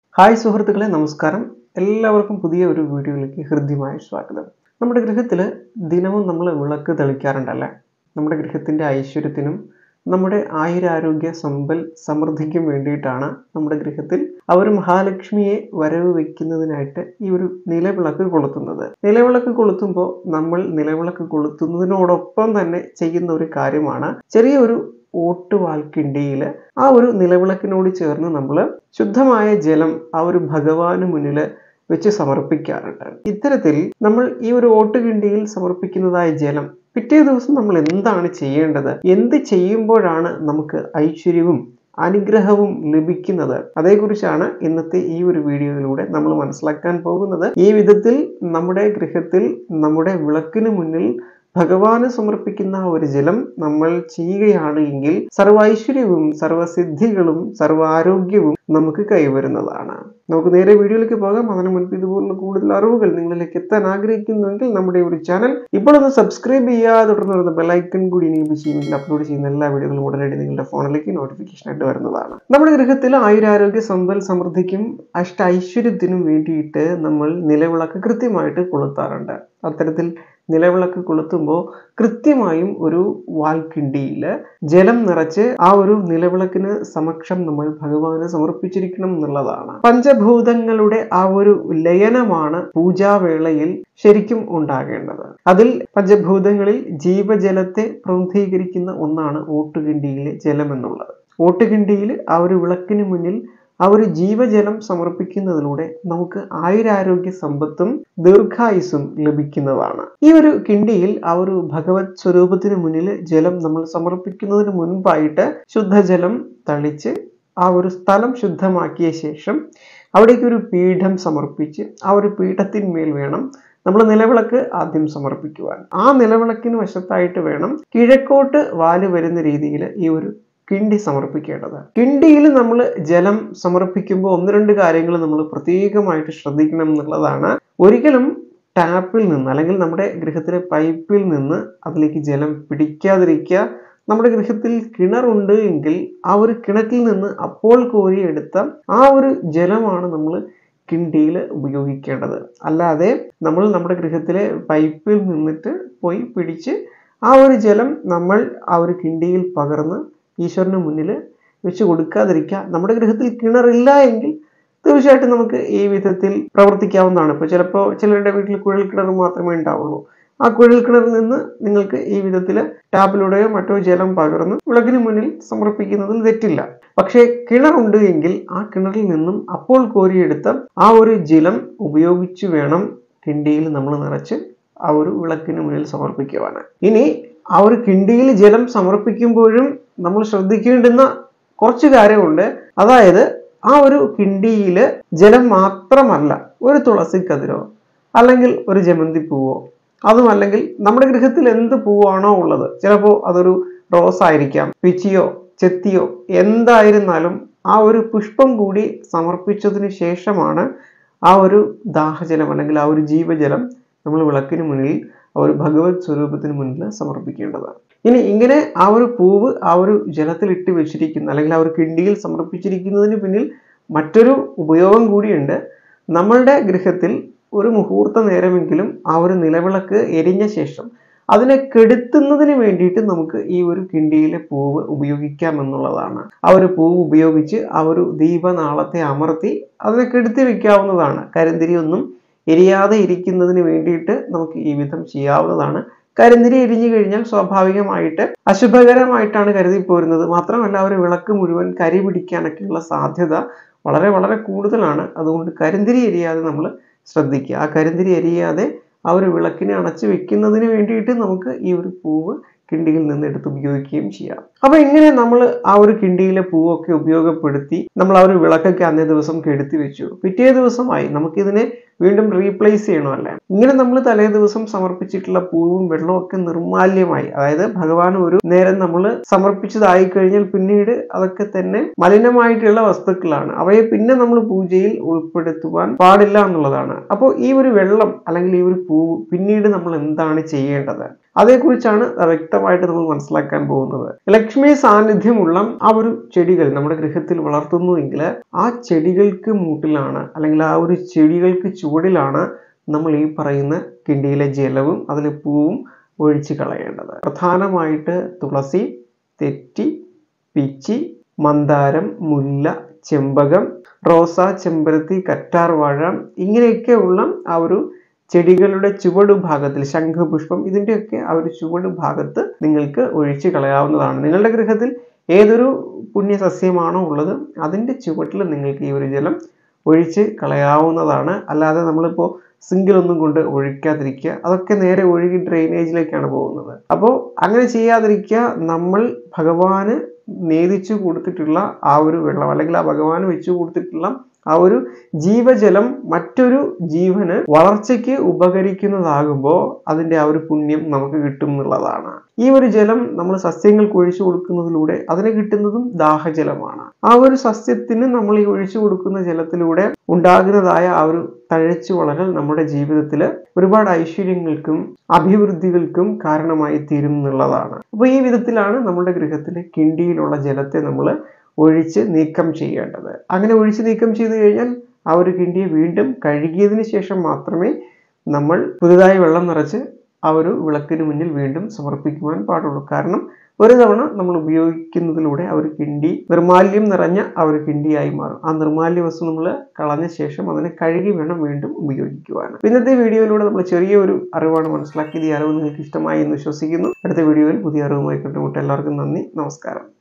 Hi സുഹൃത്തുക്കളെ, നമസ്കാരം. എല്ലാവർക്കും പുതിയ ഒരു വീഡിയോയിലേക്ക് ഹൃദ്യമായ സ്വാഗതം. നമ്മുടെ ഗൃഹത്തിൽ ദിനവും നമ്മൾ വിളക്ക് തെളിക്കാറുണ്ടല്ലേ? നമ്മുടെ ഗൃഹത്തിൻ്റെ ഐശ്വര്യത്തിനും നമ്മുടെ ആയുരാരോഗ്യ സമ്പൽ സമൃദ്ധിക്കും വേണ്ടിയിട്ടാണ് നമ്മുടെ ഗൃഹത്തിൽ മഹാലക്ഷ്മിയെ വരവ് വയ്ക്കുന്നതിനായിട്ട് ഈ ഒരു നിലവിളക്ക് കൊളുത്തുന്നത്. നിലവിളക്ക് കൊളുത്തുമ്പോൾ നമ്മൾ നിലവിളക്ക് കൊളുത്തുന്നതിനോടൊപ്പം തന്നെ ചെയ്യുന്ന ഒരു കാര്യമാണ് ചെറിയൊരു ഓട്ടുവാൽക്കിണ്ടിയിൽ ആ ഒരു നിലവിളക്കിനോട് ചേർന്ന് നമ്മൾ ശുദ്ധമായ ജലം ആ ഒരു ഭഗവാന് മുന്നിൽ വെച്ച് സമർപ്പിക്കാറുണ്ട്. ഇത്തരത്തിൽ നമ്മൾ ഈ ഒരു ഓട്ടുകിണ്ടിയിൽ സമർപ്പിക്കുന്നതായ ജലം പിറ്റേ ദിവസം നമ്മൾ എന്താണ് ചെയ്യേണ്ടത്, എന്ത് ചെയ്യുമ്പോഴാണ് നമുക്ക് ഐശ്വര്യവും അനുഗ്രഹവും ലഭിക്കുന്നത്, അതേക്കുറിച്ചാണ് ഇന്നത്തെ ഈ ഒരു വീഡിയോയിലൂടെ നമ്മൾ മനസ്സിലാക്കാൻ പോകുന്നത്. ഈ വിധത്തിൽ നമ്മുടെ ഗൃഹത്തിൽ നമ്മുടെ വിളക്കിന് മുന്നിൽ ഭഗവാന് സമർപ്പിക്കുന്ന ഒരു ജലം നമ്മൾ ചെയ്യുകയാണ് എങ്കിൽ സർവൈശ്വര്യവും സർവസിദ്ധികളും സർവാരോഗ്യവും നമുക്ക് കൈവരുന്നതാണ്. നമുക്ക് നേരെ വീഡിയോയിലേക്ക് പോകാം. അതിനു മുൻപ് ഇതുപോലുള്ള കൂടുതൽ അറിവുകൾ നിങ്ങളിലേക്ക് എത്താൻ ആഗ്രഹിക്കുന്നുവെങ്കിൽ നമ്മുടെ ഒരു ചാനൽ ഇപ്പോൾ ഒന്ന് സബ്സ്ക്രൈബ് ചെയ്യുക. തുടർന്ന് ബെല്ലൈക്കൺ കൂടി എനേബിൾ ചെയ്യുമെങ്കിൽ അപ്ലോഡ് ചെയ്യുന്ന എല്ലാ വീഡിയോകളും ഉടനടി നിങ്ങളുടെ ഫോണിലേക്ക് നോട്ടിഫിക്കേഷൻ ആയിട്ട് വരുന്നതാണ്. നമ്മുടെ ഗൃഹത്തിൽ ആയുരാരോഗ്യ സമ്പൽ സമൃദ്ധിക്കും ഐശ്വര്യത്തിനും വേണ്ടിയിട്ട് നമ്മൾ നിലവിളക്ക് കൃത്യമായിട്ട് കൊളുത്താറുണ്ട്. അത്തരത്തിൽ നിലവിളക്ക് കൊളുത്തുമ്പോൾ കൃത്യമായും ഒരു വാൽക്കിണ്ടിയിൽ ജലം നിറച്ച് ആ ഒരു നിലവിളക്കിന് സമക്ഷം നമ്മൾ ഭഗവാന് സമർപ്പിച്ചിരിക്കണം എന്നുള്ളതാണ്. പഞ്ചഭൂതങ്ങളുടെ ആ ഒരു ലയനമാണ് പൂജാവേളയിൽ ശരിക്കും ഉണ്ടാകേണ്ടത്. അതിൽ പഞ്ചഭൂതങ്ങളിൽ ജീവജലത്തെ പ്രതിനിധീകരിക്കുന്ന ഒന്നാണ് ഓട്ടുകിണ്ടിയിലെ ജലം എന്നുള്ളത്. ഓട്ടുകിണ്ടിയിൽ ആ ഒരു വിളക്കിന് മുന്നിൽ ആ ഒരു ജീവജലം സമർപ്പിക്കുന്നതിലൂടെ നമുക്ക് ആയുരാരോഗ്യ സമ്പത്തും ദീർഘായുസ്സും ലഭിക്കുന്നതാണ്. ഈ ഒരു കിണ്ടിയിൽ ആ ഒരു ഭഗവത് സ്വരൂപത്തിന് മുന്നിൽ ജലം നമ്മൾ സമർപ്പിക്കുന്നതിന് മുൻപായിട്ട് ശുദ്ധജലം തളിച്ച് ആ ഒരു സ്ഥലം ശുദ്ധമാക്കിയ ശേഷം അവിടേക്ക് ഒരു പീഠം സമർപ്പിച്ച് ആ ഒരു പീഠത്തിന്മേൽ വേണം നമ്മൾ നിലവിളക്ക് ആദ്യം സമർപ്പിക്കുവാൻ. ആ നിലവിളക്കിന് വശത്തായിട്ട് വേണം കിഴക്കോട്ട് വാല് വരുന്ന രീതിയിൽ ഈ ഒരു കിണ്ടി സമർപ്പിക്കേണ്ടത്. കിണ്ടിയിൽ നമ്മൾ ജലം സമർപ്പിക്കുമ്പോൾ ഒന്ന് രണ്ട് കാര്യങ്ങൾ നമ്മൾ പ്രത്യേകമായിട്ട് ശ്രദ്ധിക്കണം എന്നുള്ളതാണ്. ഒരിക്കലും ടാപ്പിൽ നിന്ന് അല്ലെങ്കിൽ നമ്മുടെ ഗൃഹത്തിലെ പൈപ്പിൽ നിന്ന് അതിലേക്ക് ജലം പിടിക്കാതിരിക്കുക. നമ്മുടെ ഗൃഹത്തിൽ കിണറുണ്ട് എങ്കിൽ ആ ഒരു കിണറ്റിൽ നിന്ന് അപ്പോൾ കോരിയെടുത്ത ആ ഒരു ജലമാണ് നമ്മൾ കിണ്ടിയിൽ ഉപയോഗിക്കേണ്ടത്. അല്ലാതെ നമ്മൾ നമ്മുടെ ഗൃഹത്തിലെ പൈപ്പിൽ നിന്നിട്ട് പോയി പിടിച്ച് ആ ഒരു ജലം നമ്മൾ ആ ഒരു കിണ്ടിയിൽ പകർന്ന് ഈശ്വരന് മുന്നിൽ വെച്ച് കൊടുക്കാതിരിക്കുക. നമ്മുടെ ഗൃഹത്തിൽ കിണറില്ല എങ്കിൽ തീർച്ചയായിട്ടും നമുക്ക് ഈ വിധത്തിൽ പ്രവർത്തിക്കാവുന്നതാണ്. ഇപ്പോൾ ചിലപ്പോൾ ചിലരുടെ വീട്ടിൽ കുഴൽ കിണർ മാത്രമേ ഉണ്ടാവുള്ളൂ. ആ കുഴൽ കിണറിൽ നിന്ന് നിങ്ങൾക്ക് ഈ വിധത്തിൽ ടാപ്പിലൂടെയോ മറ്റോ ജലം പകർന്ന് വിളക്കിന് മുന്നിൽ സമർപ്പിക്കുന്നതിൽ തെറ്റില്ല. പക്ഷേ കിണറുണ്ട് എങ്കിൽ ആ കിണറിൽ നിന്നും അപ്പോൾ കോരിയെടുത്ത ആ ഒരു ജലം ഉപയോഗിച്ച് വേണം കിണ്ടിയിൽ നമ്മൾ നിറച്ച് ആ ഒരു വിളക്കിന് മുന്നിൽ സമർപ്പിക്കുവാണ്. ഇനി ആ ഒരു കിണ്ടിയിൽ ജലം സമർപ്പിക്കുമ്പോഴും നമ്മൾ ശ്രദ്ധിക്കേണ്ടുന്ന കുറച്ച് കാര്യമുണ്ട്. അതായത് ആ ഒരു കിണ്ടിയിൽ ജലം മാത്രമല്ല, ഒരു തുളസിക്കതിരോ അല്ലെങ്കിൽ ഒരു ജമന്തി പൂവോ, അതുമല്ലെങ്കിൽ നമ്മുടെ ഗൃഹത്തിൽ എന്ത് പൂവാണോ ഉള്ളത്, ചിലപ്പോൾ അതൊരു റോസ് ആയിരിക്കാം, പിച്ചിയോ ചെത്തിയോ, എന്തായിരുന്നാലും ആ ഒരു പുഷ്പം കൂടി സമർപ്പിച്ചതിന് ശേഷമാണ് ആ ഒരു ദാഹജലം അല്ലെങ്കിൽ ആ ഒരു ജീവജലം നമ്മൾ വിളക്കിന് മുന്നിൽ ആ ഒരു ഭഗവത് സ്വരൂപത്തിന് മുന്നിൽ സമർപ്പിക്കേണ്ടതാണ്. ഇനി ഇങ്ങനെ ആ ഒരു പൂവ് ആ ഒരു ജലത്തിൽ ഇട്ട് വെച്ചിരിക്കുന്ന അല്ലെങ്കിൽ ആ ഒരു കിണ്ടിയിൽ സമർപ്പിച്ചിരിക്കുന്നതിന് പിന്നിൽ മറ്റൊരു ഉപയോഗം കൂടിയുണ്ട്. നമ്മളുടെ ഗൃഹത്തിൽ ഒരു മുഹൂർത്ത നേരമെങ്കിലും ആ ഒരു നിലവിളക്ക് എരിഞ്ഞ ശേഷം അതിനെ കെടുത്തുന്നതിന് വേണ്ടിയിട്ട് നമുക്ക് ഈ ഒരു കിണ്ടിയിലെ പൂവ് ഉപയോഗിക്കാം എന്നുള്ളതാണ്. ആ ഒരു പൂവ് ഉപയോഗിച്ച് ആ ഒരു ദീപനാളത്തെ അമർത്തി അതിനെ കെടുത്തി വെക്കാവുന്നതാണ്. കരിന്തിരി ഒന്നും എരിയാതെ ഇരിക്കുന്നതിന് വേണ്ടിയിട്ട് നമുക്ക് ഈ വിധം ചെയ്യാവുന്നതാണ്. കരിന്തിരി എരിഞ്ഞു കഴിഞ്ഞാൽ സ്വാഭാവികമായിട്ട് അശുഭകരമായിട്ടാണ് കരുതി പോരുന്നത്. മാത്രമല്ല ഒരു വിളക്ക് മുഴുവൻ കരി പിടിക്കാനൊക്കെയുള്ള സാധ്യത വളരെ വളരെ കൂടുതലാണ്. അതുകൊണ്ട് കരിന്തിരി എരിയാതെ നമ്മൾ ശ്രദ്ധിക്കുക. ആ കരിന്തിരി എരിയാതെ ആ ഒരു വിളക്കിനെ അണച്ചു വെക്കുന്നതിന് വേണ്ടിയിട്ട് നമുക്ക് ഈ ഒരു പൂവ് കിണ്ടിയിൽ നിന്ന് എടുത്ത് ഉപയോഗിക്കുകയും ചെയ്യാം. അപ്പൊ ഇങ്ങനെ നമ്മൾ ആ ഒരു കിണ്ടിയിലെ പൂവൊക്കെ ഉപയോഗപ്പെടുത്തി നമ്മൾ ആ ഒരു വിളക്കൊക്കെ അന്നേ ദിവസം കെടുത്തി വെച്ചു. പിറ്റേ ദിവസമായി നമുക്കിതിനെ വീണ്ടും റീപ്ലേസ് ചെയ്യണമല്ലേ. ഇങ്ങനെ നമ്മൾ തലേ ദിവസം സമർപ്പിച്ചിട്ടുള്ള പൂവും വെള്ളവും ഒക്കെ നിർമാല്യമായി, അതായത് ഭഗവാൻ ഒരു നേരം നമ്മൾ സമർപ്പിച്ചതായി കഴിഞ്ഞാൽ പിന്നീട് അതൊക്കെ തന്നെ മലിനമായിട്ടുള്ള വസ്തുക്കളാണ്. അവയെ പിന്നെ നമ്മൾ പൂജയിൽ ഉൾപ്പെടുത്തുവാൻ പാടില്ല എന്നുള്ളതാണ്. അപ്പോൾ ഈ ഒരു വെള്ളം അല്ലെങ്കിൽ ഈ ഒരു പൂവ് പിന്നീട് നമ്മൾ എന്താണ് ചെയ്യേണ്ടത്? അതേക്കുറിച്ചാണ് വ്യക്തമായിട്ട് നമ്മൾ മനസ്സിലാക്കാൻ പോകുന്നത്. ലക്ഷ്മി സാന്നിധ്യമുള്ള ആ ഒരു ചെടികൾ നമ്മുടെ ഗൃഹത്തിൽ വളർത്തുന്നുവെങ്കിൽ ആ ചെടികൾക്ക് മൂട്ടിലാണ് അല്ലെങ്കിൽ ആ ഒരു ചെടികൾക്ക് ചുവടിലാണ് നമ്മൾ ഈ പറയുന്ന കിണ്ടിയിലെ ജലവും അതിലെ പൂവും ഒഴിച്ചു കളയേണ്ടത്. പ്രധാനമായിട്ട് തുളസി, തെറ്റി, പിച്ചി, മന്ദാരം, മുല്ല, ചെമ്പകം, റോസ, ചെമ്പരത്തി, കറ്റാർവാഴ ഇങ്ങനെയൊക്കെയുള്ള ആ ഒരു ചെടികളുടെ ചുവട് ഭാഗത്തിൽ ശംഖുപുഷ്പം ഇതിൻ്റെയൊക്കെ ആ ഒരു ചുവട് ഭാഗത്ത് നിങ്ങൾക്ക് ഒഴിച്ചു കളയാവുന്നതാണ്. നിങ്ങളുടെ ഗൃഹത്തിൽ ഏതൊരു പുണ്യസസ്യമാണോ ഉള്ളത് അതിൻ്റെ ചുവട്ടിൽ നിങ്ങൾക്ക് ഈ ഒരു ജലം ഒഴിച്ച് കളയാവുന്നതാണ്. അല്ലാതെ നമ്മളിപ്പോൾ സിങ്കിലൊന്നും കൊണ്ട് ഒഴിക്കാതിരിക്കുക. അതൊക്കെ നേരെ ഒഴുകി ഡ്രെയിനേജിലേക്കാണ് പോകുന്നത്. അപ്പോൾ അങ്ങനെ ചെയ്യാതിരിക്കുക. നമ്മൾ ഭഗവാന് നേദിച്ചു കൊടുത്തിട്ടുള്ള ആ ഒരു വെള്ളം അല്ലെങ്കിൽ ആ ഭഗവാന് വെച്ചു കൊടുത്തിട്ടുള്ള ആ ഒരു ജീവജലം മറ്റൊരു ജീവന് വളർച്ചയ്ക്ക് ഉപകരിക്കുന്നതാകുമ്പോൾ അതിൻ്റെ ആ ഒരു പുണ്യം നമുക്ക് കിട്ടും എന്നുള്ളതാണ്. ഈ ഒരു ജലം നമ്മൾ സസ്യങ്ങൾക്ക് ഒഴിച്ചു കൊടുക്കുന്നതിലൂടെ അതിന് കിട്ടുന്നതും ദാഹജലമാണ്. ആ ഒരു സസ്യത്തിന് നമ്മൾ ഈ ഒഴിച്ചു കൊടുക്കുന്ന ജലത്തിലൂടെ ഉണ്ടാകുന്നതായ ആ ഒരു തഴച്ചു വളരൽ നമ്മുടെ ജീവിതത്തിൽ ഒരുപാട് ഐശ്വര്യങ്ങൾക്കും അഭിവൃദ്ധികൾക്കും കാരണമായി തീരും എന്നുള്ളതാണ്. അപ്പോൾ ഈ വിധത്തിലാണ് നമ്മുടെ ഗൃഹത്തിലെ കിണ്ടിയിലുള്ള ജലത്തെ നമ്മൾ ഒഴിച്ച് നീക്കം ചെയ്യേണ്ടത്. അങ്ങനെ ഒഴിച്ച് നീക്കം ചെയ്തു കഴിഞ്ഞാൽ ആ ഒരു കിണ്ടിയെ വീണ്ടും കഴുകിയതിന് ശേഷം മാത്രമേ നമ്മൾ പുതുതായി വെള്ളം നിറച്ച് ആ ഒരു വിളക്കിന് മുന്നിൽ വീണ്ടും സമർപ്പിക്കുവാൻ പാടുള്ളൂ. കാരണം ഒരു തവണ നമ്മൾ ഉപയോഗിക്കുന്നതിലൂടെ ആ ഒരു കിണ്ടി നിർമാല്യം നിറഞ്ഞ ആ ഒരു കിണ്ടിയായി മാറും. ആ നിർമാല്യ വസ്തു നമ്മൾ കളഞ്ഞ ശേഷം അതിനെ കഴുകി വേണം വീണ്ടും ഉപയോഗിക്കുവാൻ. ഇന്നത്തെ വീഡിയോയിലൂടെ നമ്മൾ ചെറിയൊരു അറിവാണ് മനസ്സിലാക്കിയത്. ഈ അറിവ് നിങ്ങൾക്ക് ഇഷ്ടമായി എന്ന് വിശ്വസിക്കുന്നു. അടുത്ത വീഡിയോയിൽ പുതിയ അറിവുമായി കണ്ടുമുട്ടാം. എല്ലാവർക്കും നന്ദി, നമസ്കാരം.